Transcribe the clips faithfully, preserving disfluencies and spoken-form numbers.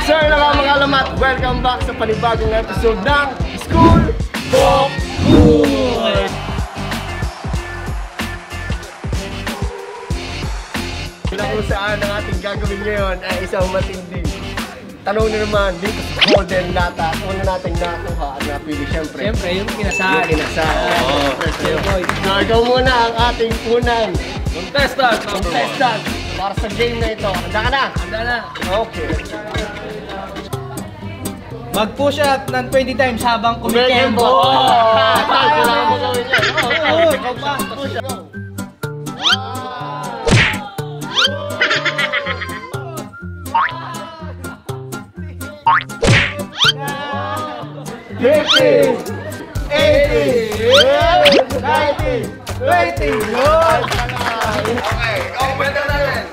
So yun na nga mga alamat, welcome back sa panibagong episode ng School of Food! Kung saan ang ating gagawin ngayon ay isang matindi. Tanong nyo naman dito sa Golden Lata. Una natin nakuha at napili siyempre. Siyempre, yung kinasal. Yung kinasal. Oo. So ikaw muna ang ating unang Contestant. contestant para sa game na ito. Handa ka na? Handa na. Okay. Mag-push up ng twenty times habang kumikembo. Oo! Kailangan mo gawin yan. Oo! Ikaw pa. Push up. fifty, eighty, ninety, twenty. Okay, ikaw kumenta natin.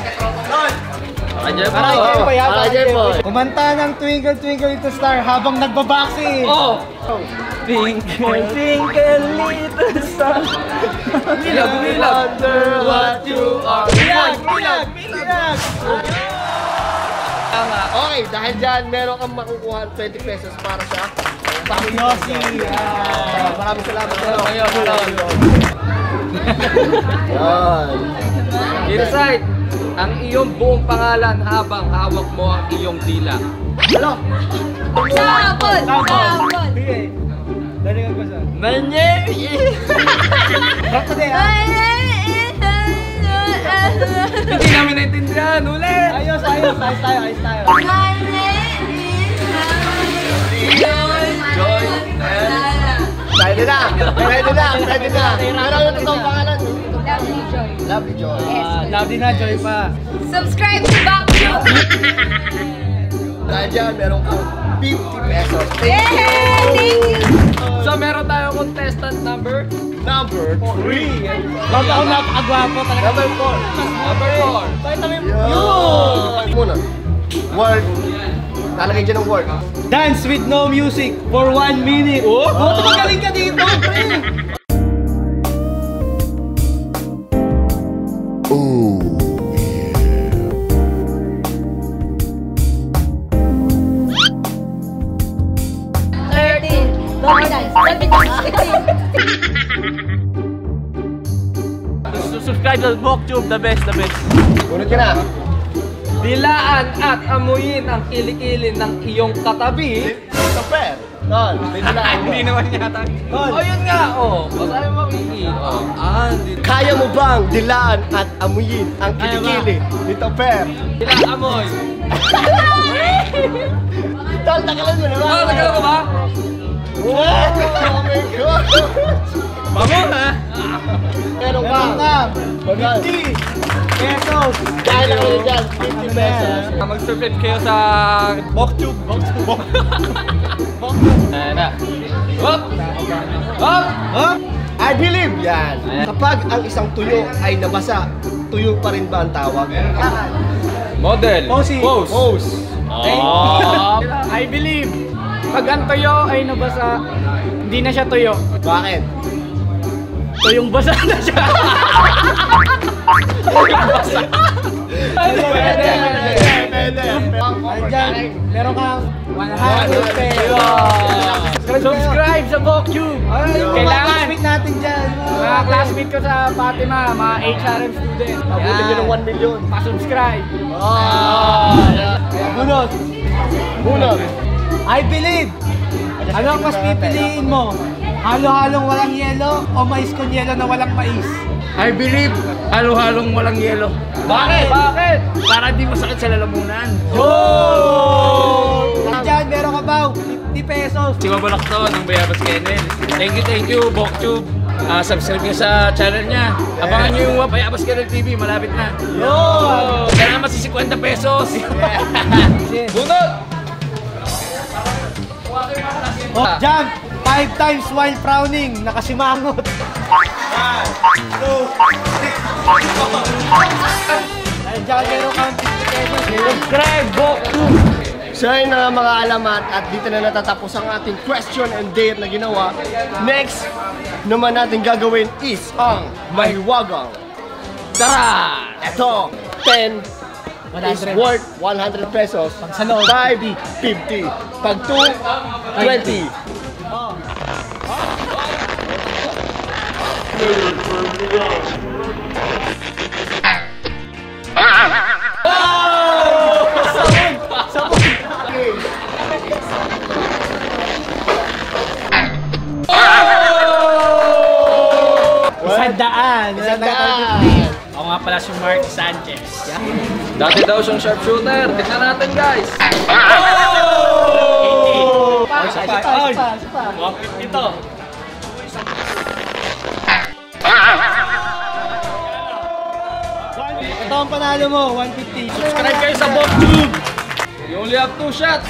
Aray po. Kumanta ng Twinkle Twinkle Little Star habang nagbaboxing. Oh! Twinkle Twinkle Little Star. Bilag, bilag. Wonder what you are. Bilag, bilag, bilag. Okay, dahil dyan, meron kang makukuha twenty pesos para sa Yossi. Maraming salamat sa'yo. Ayun, ayun. Yan. I-recite ang iyong buong pangalan habang hawak mo ang iyong dila. Hello? Tapon! Tapon! Sige. Dalingan ko sa. My name is... Rap na din, ha? Hindi namin naintindihan. Ulit! Ayos, ayos. Ayos tayo, ayos tayo. Pwede na! Pwede na! Pwede na! Pero yung totoong pangalan? Lovely Joy. Lovely Joy. Ah, Lovely na, Joy pa. Subscribe to Bakyo! Dahil dyan, meron kang fifty pesos. Yay! Thank you! So meron tayong contestant number? Number three. Bago ako napakagwapo talaga. Number four. Number four. Pakita mo yung Yun! Muna. Word. Talagay dyan ang word. Dance with no music for one minute. Oh, buti magaling ka dito, pre. thirteen. Don't dance. Let me dance. Subscribe to BokTube, the best, the best. Unod ka na. Dilaan at amuyin ang kilikili ng iyong katabi. Super. Tol. May dilaan mo. Hindi naman yata. Oh, yun nga, oh. Basahin mo, Miki. Oh, ah, hindi. Kaya mo bang dilaan at amuyin ang Kaya kilikili nito, Per? Dilaan amoy. Tol, tagalan mo naman. Oh, nagkala ko ba? Wow! Oh my God! Bango, ha? Meron ka. Meron ka. Bagal. fifty pesos. Dahil ako yun dyan, fifty pesos. Ah, mag-subscribe kayo sa BokTube. BokTube. Ayan na. Hop! Hop! Huh? I believe yan. Kapag ang isang tuyo ay nabasa, tuyo pa rin ba ang tawag? Model. Posey. Pose. Pose. Oh. I believe, pag ang tuyo ay nabasa, hindi na siya tuyo. Bakit? Tuyong basa na siya. Pwede, pwede, pwede. Diyan, meron kang one hundred pesos. Subscribe sa BokTube. Kailangan classmate natin dyan. Mga classmate ko sa Fatima, mga H R M student. Abutin nyo ng one million. Pa-subscribe. Oh! Bunot. Bunot. I believe. Ano ang mas pipiliin mo? Halo-halong walang yelo o mais con yelo na walang mais? I believe, halo-halong walang yelo. Bakit? Bakit? Para di masakit sa lalamunan. Oh! Diyan, meron ka ba? fifty pesos. Si Mabalak to ng Bayabas Kennel. Thank you, thank you, BokTube. Uh, subscribe nyo sa channel niya. Abangan nyo yung Bayabas Kennel T V, malapit na. Yo! Kailangan si fifty pesos. Bunot! Oh, jump! Five times while frowning, nakasimangot. One, two, three, four. Ay, dyan, meron kang fifty pesos. Subscribe, BokTube! So yun na mga alamat at dito na natatapos ang ating question and date na ginawa. Next naman natin gagawin is ang mahiwagang. Tara! Ito, ten is one hundred. worth one hundred pesos. Pag sa loob, five, fifty. Pag two, twenty. Isang daan. Isang Wala na- daan. Ako nga pala si Mark Sanchez. Dati daw siyang sharpshooter. Tignan natin guys. Oh! Ay, Isa isa pa, pa. isa pa, isa pa. one fifty to. Ito ang panalo mo, one fifty. Subscribe kayo sa BokTube. You only have two shots.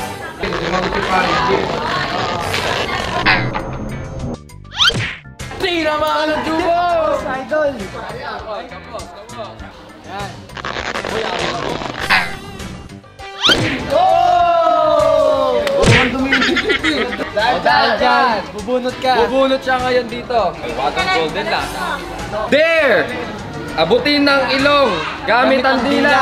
Tira mga kalujubo! Idol. Dahil dyan, bubunot ka. Bubunot siya ngayon dito. Batang golden lang. There! Abutin ng ilong gamit ang dila.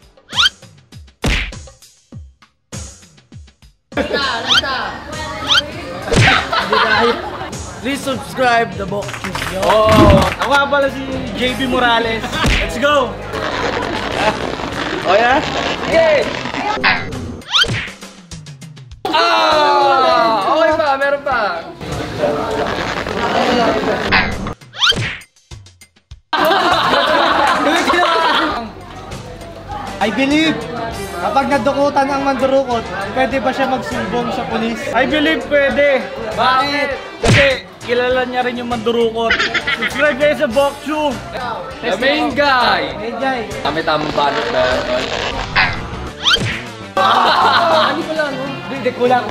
Please subscribe the BokTube. Oh! Ako nga pala si J B Morales. Let's go! Oh yeah? Okay! Ah! Okay pa, meron pa. I believe, kapag nadukutan ang mandurukot, pwede ba siya magsumbong sa pulis? I believe pwede. Bakit? Kasi kilala niya rin yung mandurukot. Subscribe kayo sa BokTube. The main guy! Hey, Jai. Kami tamang balot na yun, tol. Ano pala, no? Hindi, kulang.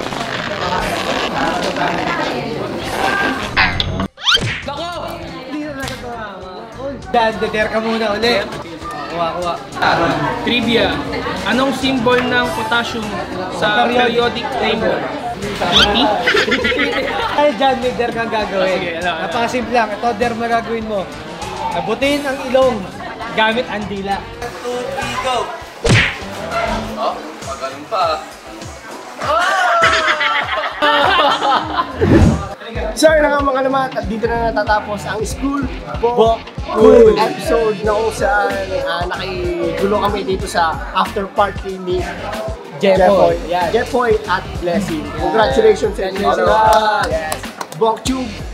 Nako! Hindi na nakatawa. Dan, deter ka muna ulit. Kuha, kuha. Trivia. Anong symbol ng potassium sa periodic table? P? Ay, dyan, may der kang gagawin. Sige, alam, alam. Napakasimple lang. Ito, der na gagawin mo. Abutin ang ilong gamit ang dila. Oh, magaling pa. So yun na nga mga lamat, at dito na natatapos ang school Bo- Cool episode na kung saan uh, nakigulo kami dito sa after party ni Jeffoy. Yan. Jeffoy at Blessing. Congratulations sa inyo. Congratulations. Yes. BokTube